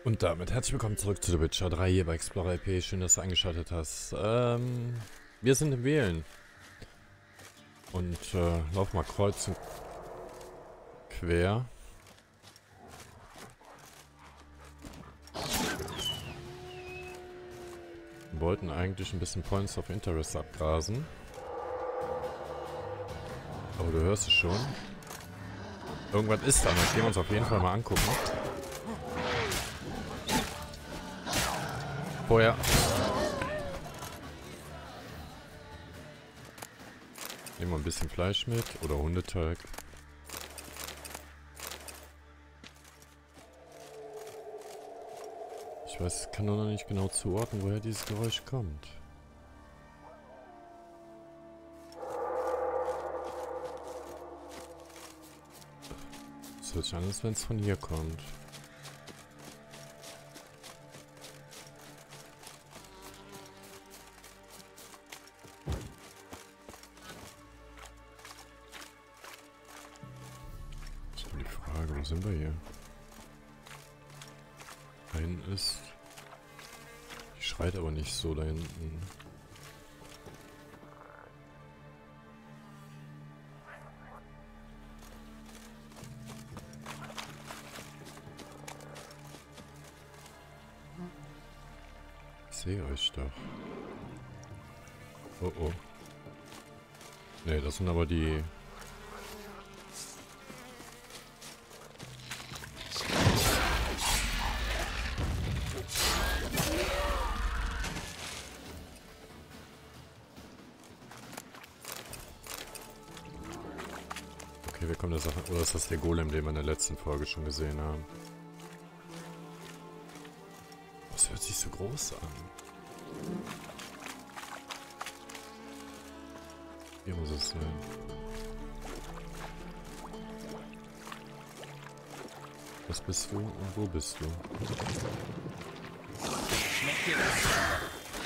Und damit herzlich willkommen zurück zu The Witcher 3 hier bei Explorer IP. Schön, dass du eingeschaltet hast. Wir sind im Wählen. Und laufen mal kreuz und quer. Wir wollten eigentlich ein bisschen Points of Interest abgrasen. Aber du hörst es schon. Irgendwas ist da. Das gehen wir uns auf jeden Fall mal angucken. Vorher. Nehmen wir ein bisschen Fleisch mit oder Hundeteig. Ich weiß, kann nur noch nicht genau zuordnen, woher dieses Geräusch kommt. Es hört sich an, als wenn es von hier kommt. Das ist die Frage, wo sind wir hier? Da hinten ist... Die schreit aber nicht so da hinten. Ich sehe euch doch. Oh oh. Ne, das sind aber die... Okay, wir kommen der Sache... Oder ist das der Golem, den wir in der letzten Folge schon gesehen haben? Das hört sich so groß an. Hier muss es sein. Was bist du und wo bist du? Schmeckt dir das?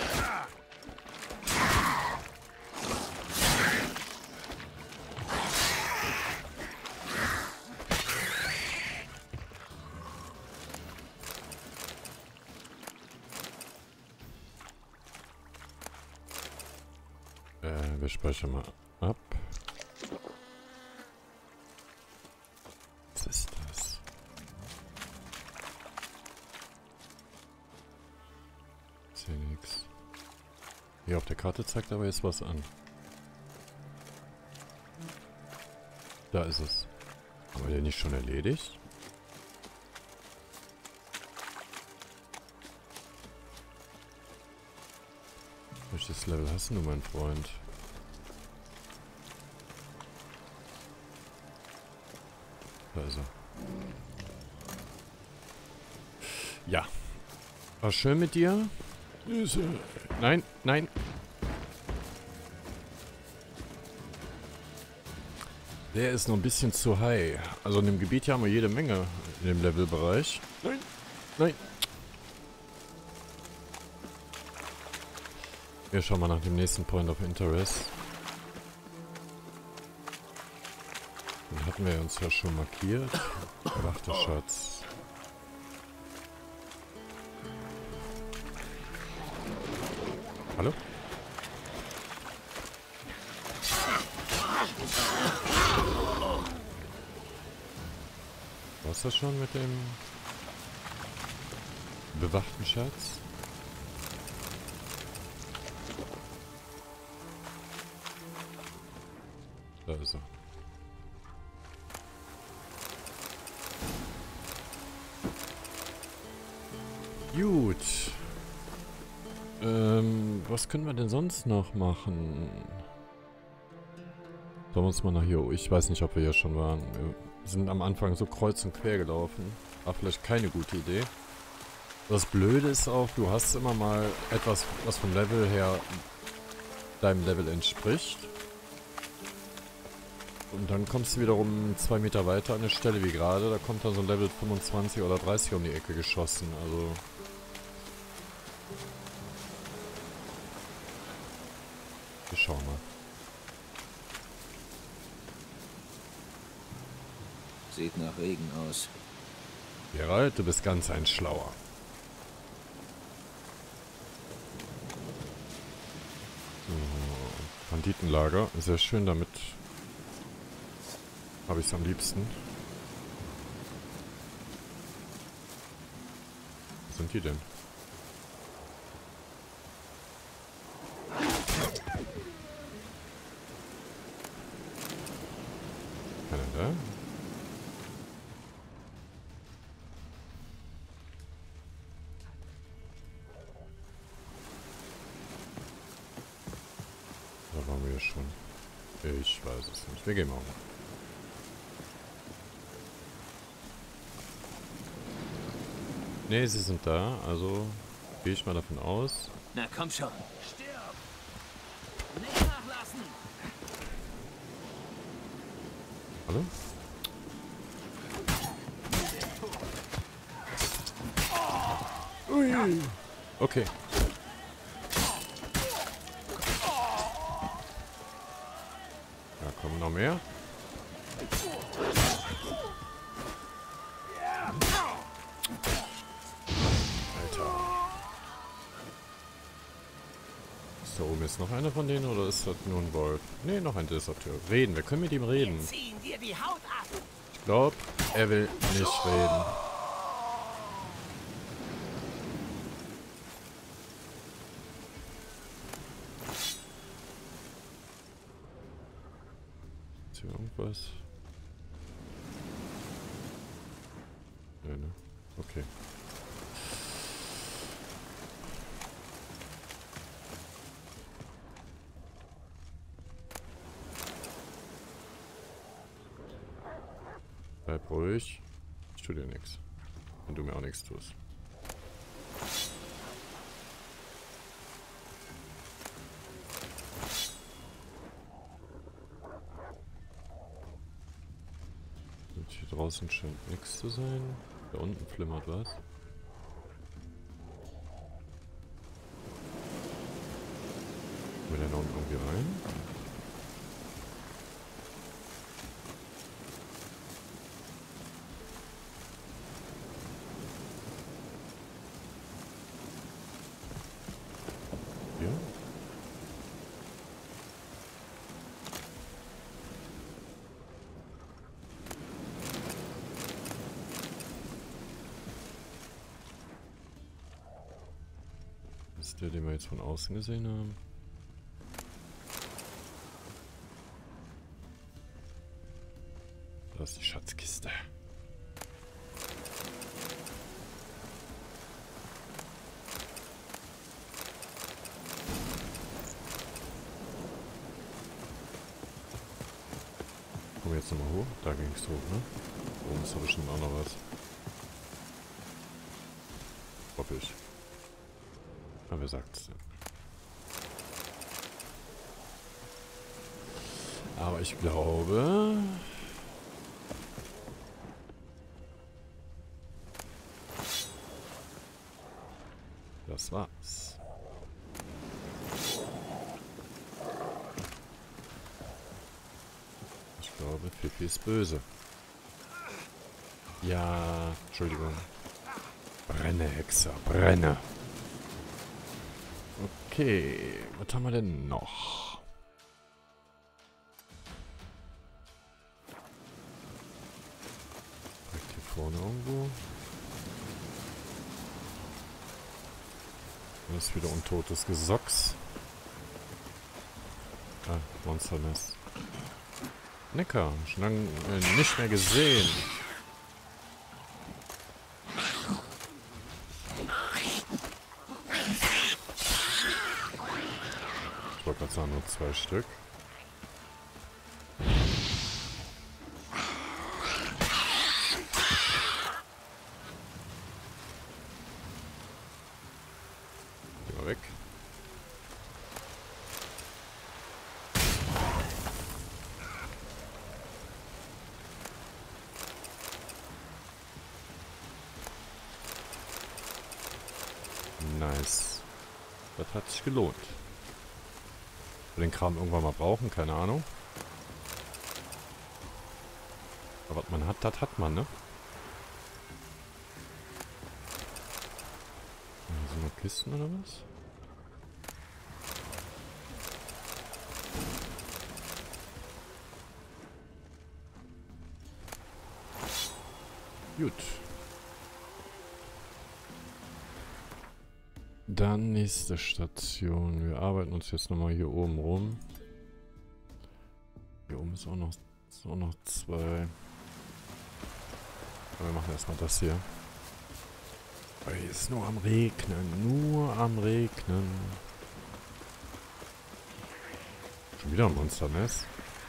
Wir speichern mal ab. Was ist das? Ich sehe nichts. Hier auf der Karte zeigt aber jetzt was an. Da ist es. Haben wir den nicht schon erledigt? Welches Level hast du, mein Freund? Da ist er. Ja. War schön mit dir. Nein, nein. Der ist noch ein bisschen zu high. Also in dem Gebiet hier haben wir jede Menge in dem Levelbereich. Nein, nein. Wir schauen mal nach dem nächsten Point of Interest. Den hatten wir uns ja schon markiert. Erwachter Schatz. Hallo? War's das schon mit dem bewachten Schatz? Da ist er. Gut. Was können wir denn sonst noch machen? Sollen wir uns mal nach hier... Ich weiß nicht, ob wir hier schon waren. Wir sind am Anfang so kreuz und quer gelaufen. War vielleicht keine gute Idee. Das Blöde ist auch, du hast immer mal etwas, was vom Level her deinem Level entspricht. Und dann kommst du wiederum 2 Meter weiter an eine Stelle wie gerade. Da kommt dann so ein Level 25 oder 30 um die Ecke geschossen. Also... Wir schauen mal. Sieht nach Regen aus. Geralt, du bist ganz ein Schlauer. So, Banditenlager. Sehr schön, damit habe ich es am liebsten. Wo sind die denn? Keiner da? Da waren wir ja schon. Ich weiß es nicht. Wir gehen mal. Ne, sie sind da, also gehe ich mal davon aus. Na komm schon. Stirb! Nicht nachlassen! Hallo? Ui. Okay. Da kommen noch mehr. Alter. Ist da oben jetzt noch einer von denen oder ist das nur ein Wolf? Ne, noch ein Deserteur. Reden, wir können mit ihm reden. Ziehen dir die Haut ab! Ich glaube, er will nicht reden. Ist hier irgendwas? Nee, ne? Okay. Bleib ruhig. Ich tue dir nichts. Wenn du mir auch nichts tust. Und hier draußen scheint nichts zu sein. Da unten flimmert was. Will der da unten irgendwie rein? Hier? Das ist der, den wir jetzt von außen gesehen haben. Da ist die Schatzkiste. Kommen wir jetzt nochmal hoch? Da ging es hoch, ne? Oben ist da bestimmt auch noch was. Hoffe ich. Na, wer sagt's denn? Aber ich glaube... Das war's. Ich glaube, Pippi ist böse. Ja, Entschuldigung. Brenne, Hexer, brenne. Okay, was haben wir denn noch? Direkt hier vorne irgendwo. Das ist wieder untotes Gesocks. Ah, Monsternest. Necker, schon lange nicht mehr gesehen. Ich wollte gerade sagen, nur 2 Stück. Geh mal weg. Nice. Das hat sich gelohnt. Wir den Kram irgendwann mal brauchen, keine Ahnung. Aber was man hat, das hat man, ne? Kisten oder was? Gut. Dann nächste Station. Wir arbeiten uns jetzt nochmal hier oben rum. Hier oben ist auch noch 2. Aber wir machen erstmal das hier. Weil hier ist nur am Regnen. Nur am Regnen. Schon wieder ein Monsternest.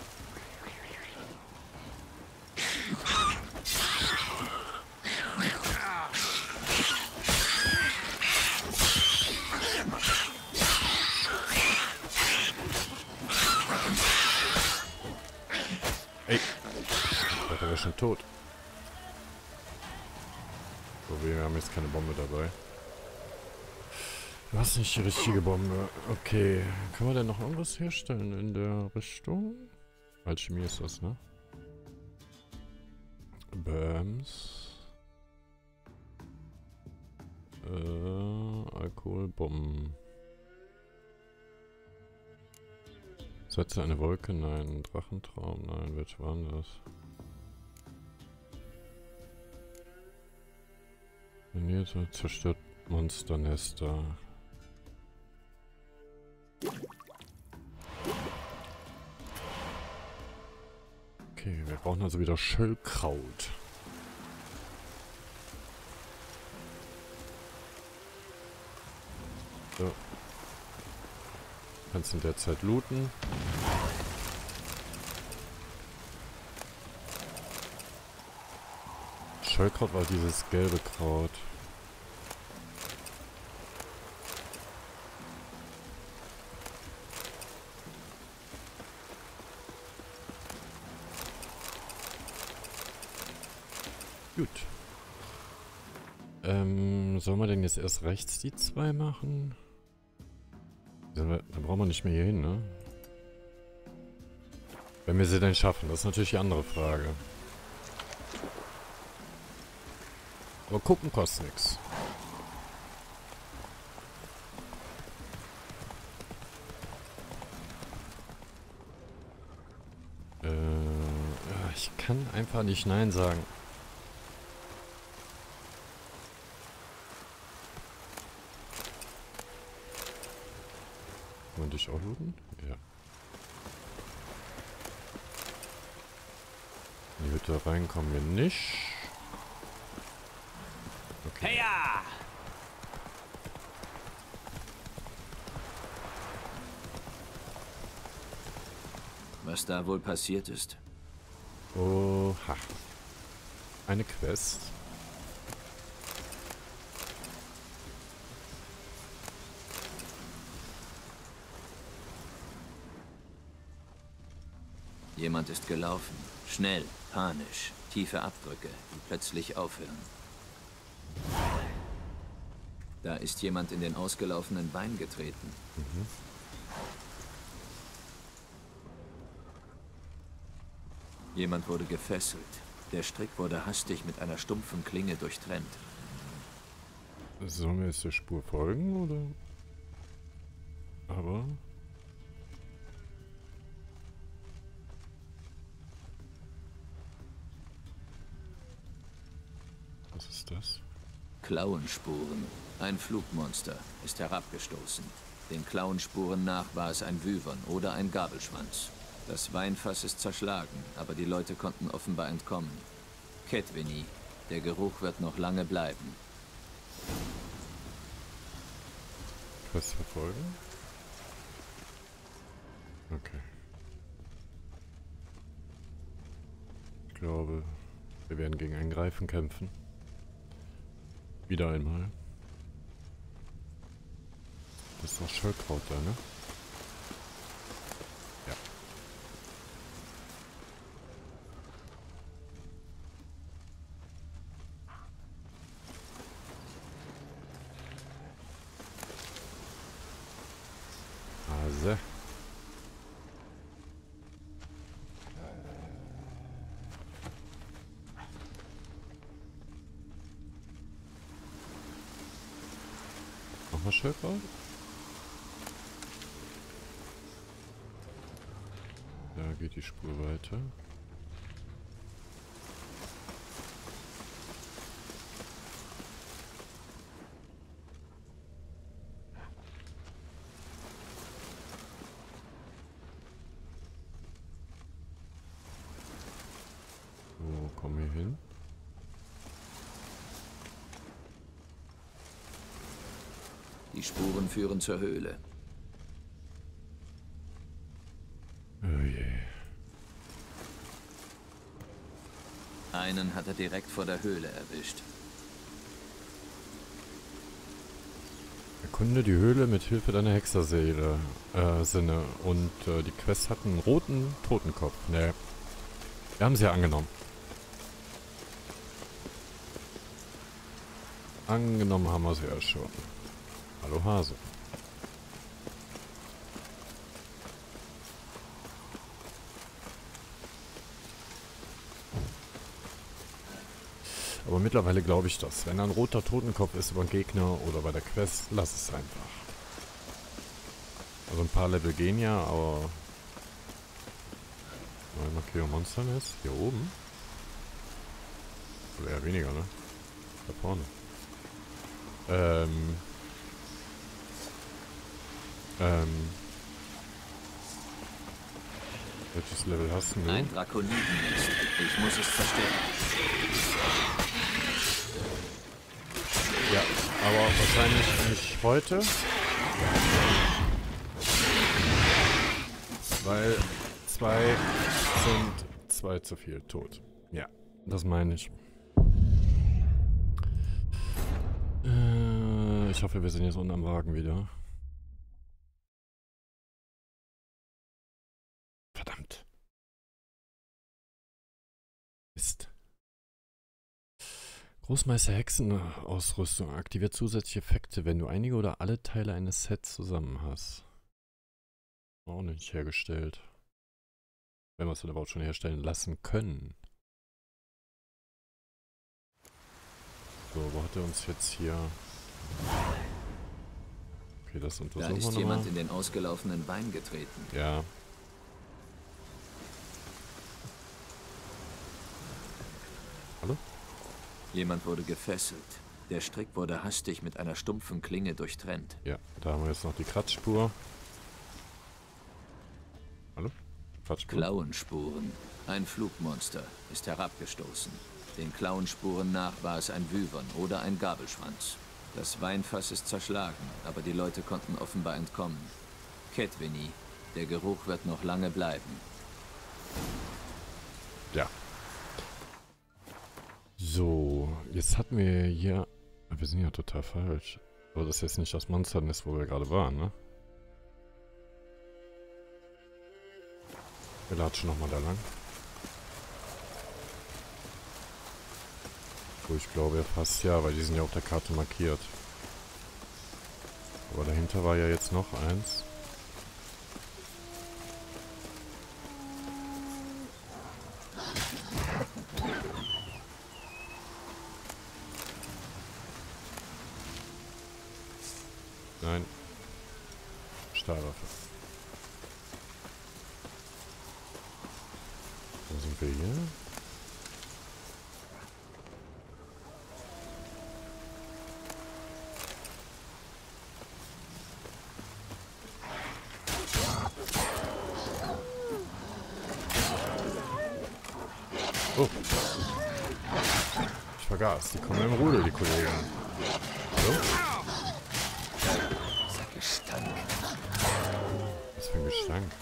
Ey. Der wäre schon tot. So, wir haben jetzt keine Bombe dabei. Du hast nicht die richtige Bombe. Okay. Kann man denn noch irgendwas herstellen in der Richtung? Alchemie ist das, ne? Bams. Alkoholbomben. Setze eine Wolke? Nein. Drachentraum? Nein. Welche waren das? Trainierte, zerstört Monsternester. Okay, wir brauchen also wieder Schöllkraut. So. Kannst in der Zeit looten. Schöllkraut war dieses gelbe Kraut. Gut. Sollen wir denn jetzt erst rechts die 2 machen? Da brauchen wir nicht mehr hier hin, ne? Wenn wir sie denn schaffen, das ist natürlich die andere Frage. Aber gucken kostet nichts. Ich kann einfach nicht Nein sagen. Kann man dich auch looten? Ja. In die Hütte reinkommen wir nicht. Okay. Heya! Was da wohl passiert ist? Oha. Eine Quest. Jemand ist gelaufen. Schnell, panisch. Tiefe Abdrücke, die plötzlich aufhören. Da ist jemand in den ausgelaufenen Bein getreten. Mhm. Jemand wurde gefesselt. Der Strick wurde hastig mit einer stumpfen Klinge durchtrennt. Sollen wir jetzt der Spur folgen, oder? Aber... Was ist das? Klauenspuren. Ein Flugmonster ist herabgestoßen. Den Klauenspuren nach war es ein Wyvern oder ein Gabelschwanz. Das Weinfass ist zerschlagen, aber die Leute konnten offenbar entkommen. Kedveni, der Geruch wird noch lange bleiben. Quest verfolgen? Okay. Ich glaube, wir werden gegen einen Greifen kämpfen. Wieder einmal. Das ist doch Schöllkraut da, ne? Ja. Hase. Nochmal Schöpfer. Da geht die Spur weiter. So, kommen wir hin. Die Spuren führen zur Höhle. Oh je. Einen hat er direkt vor der Höhle erwischt. Erkunde die Höhle mit Hilfe deiner Hexerseele, Sinne. Und die Quest hat einen roten Totenkopf. Ne. Wir haben sie ja angenommen. Angenommen haben wir sie ja schon. Hallo Hase. Aber mittlerweile glaube ich das. Wenn da ein roter Totenkopf ist über einen Gegner oder bei der Quest, lass es einfach. Also ein paar Level gehen ja, aber... Neue Markierung Monsternest? Hier oben? Oder eher weniger, ne? Da vorne. Welches Level hast du? Ein Drakonidennest. Ich muss es verstecken. Ja, aber wahrscheinlich nicht heute. Weil zwei zu viel tot. Ja, das meine ich. Ich hoffe, wir sind jetzt unten am Wagen wieder. Verdammt. Mist. Großmeister Hexenausrüstung aktiviert zusätzliche Effekte, wenn du einige oder alle Teile eines Sets zusammen hast. Auch nicht hergestellt. Wenn wir es dann überhaupt schon herstellen lassen können. So, wo hat er uns jetzt hier... Okay, das untersuchen wir Da ist nochmal. jemand in den ausgelaufenen Wein getreten. Ja. Hallo? Jemand wurde gefesselt. Der Strick wurde hastig mit einer stumpfen Klinge durchtrennt. Ja, da haben wir jetzt noch die Kratzspur. Hallo? Kratzspur? Klauenspuren. Ein Flugmonster ist herabgestoßen. Den Klauenspuren nach war es ein Wyvern oder ein Gabelschwanz. Das Weinfass ist zerschlagen, aber die Leute konnten offenbar entkommen. Kedveni, der Geruch wird noch lange bleiben. Ja. So, jetzt hatten wir hier... Wir sind ja total falsch. Aber das ist jetzt nicht das Monsternest, wo wir gerade waren, ne? Wir latschen nochmal da lang. Wo ich glaube ja fast ja, weil die sind ja auf der Karte markiert. Aber dahinter war ja jetzt noch eins. Nein. Stahlwaffe. Wo sind wir hier? Oh. Ich vergaß, die kommen im Rudel, die Kollegen. Hallo? Gestank. Was für ein Gestank.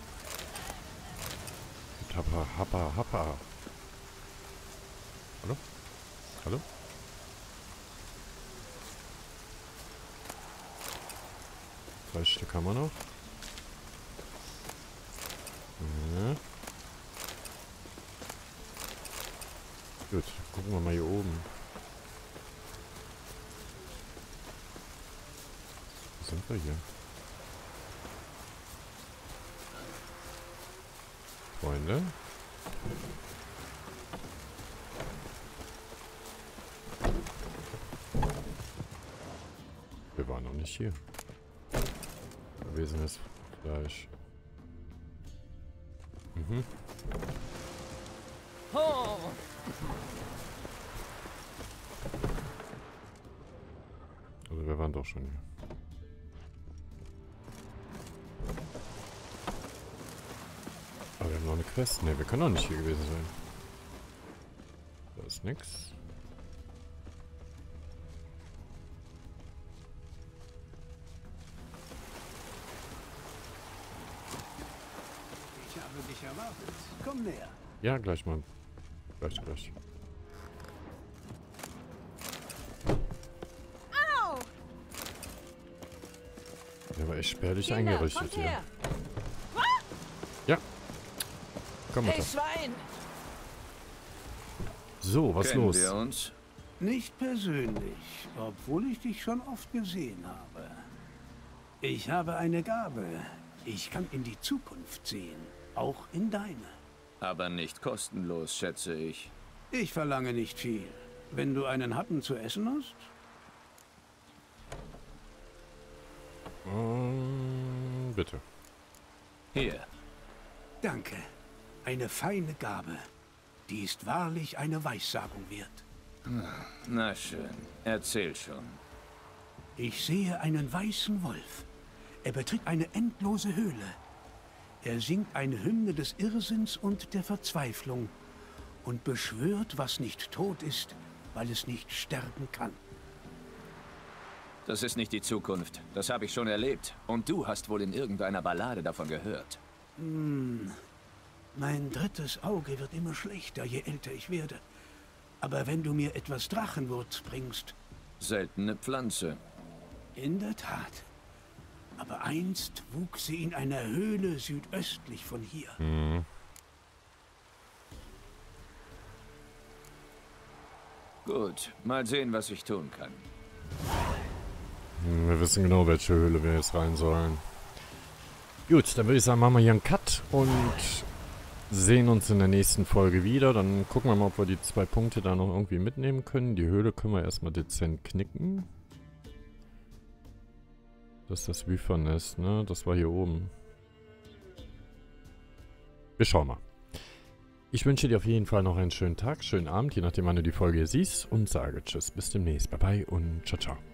Happa, happa, happa. Hallo? Hallo? Drei Stück haben wir noch. Ja. Gut, gucken wir mal hier oben. Wo sind wir hier? Freunde. Wir wir waren noch nicht hier. Verwesenes Fleisch. Mhm. Oh. Also wir waren doch schon hier. Aber wir haben noch eine Quest. Ne, wir können doch nicht hier gewesen sein. Da ist nix. Ich habe dich erwartet. Komm näher. Ja, gleich mal. Gleich. Au! Der war echt spärlich Kinder, eingerichtet kommt hier. her. Ja. Komm Hey, runter. Schwein! So, was Kennen los? wir uns? Nicht persönlich, obwohl ich dich schon oft gesehen habe. Ich habe eine Gabe. Ich kann in die Zukunft sehen. Auch in deine. Aber nicht kostenlos, schätze ich. Ich verlange nicht viel. Wenn du einen Happen zu essen hast? Bitte. Hier. Danke. Eine feine Gabe. Die ist wahrlich eine Weissagung wert. Na schön. Erzähl schon. Ich sehe einen weißen Wolf. Er betritt eine endlose Höhle. Er singt eine Hymne des Irrsinns und der Verzweiflung und beschwört, was nicht tot ist, weil es nicht sterben kann. Das ist nicht die Zukunft. Das habe ich schon erlebt. Und du hast wohl in irgendeiner Ballade davon gehört. Mein drittes Auge wird immer schlechter, je älter ich werde. Aber wenn du mir etwas Drachenwurz bringst... Seltene Pflanze. In der Tat. Aber einst wuchs sie in einer Höhle südöstlich von hier. Gut, mal sehen, was ich tun kann. Wir wissen genau, welche Höhle wir jetzt rein sollen. Gut, dann würde ich sagen, machen wir hier einen Cut und sehen uns in der nächsten Folge wieder. Dann gucken wir mal, ob wir die 2 Punkte da noch irgendwie mitnehmen können. Die Höhle können wir erstmal dezent knicken. Das ist das Wyvern-Nest, ne? Das war hier oben. Wir schauen mal. Ich wünsche dir auf jeden Fall noch einen schönen Tag, schönen Abend, je nachdem, wann du die Folge hier siehst. Und sage Tschüss, bis demnächst. Bye bye und ciao, ciao.